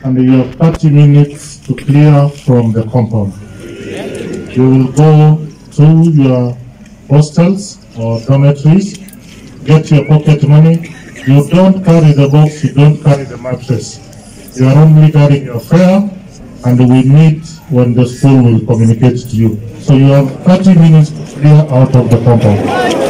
and you have 30 minutes to clear from the compound. You will go to your hostels or dormitories, get your pocket money. You don't carry the box, you don't carry the mattress. You are only carrying your fare, and we meet when the school will communicate to you. So you have 30 minutes to clear out of the compound.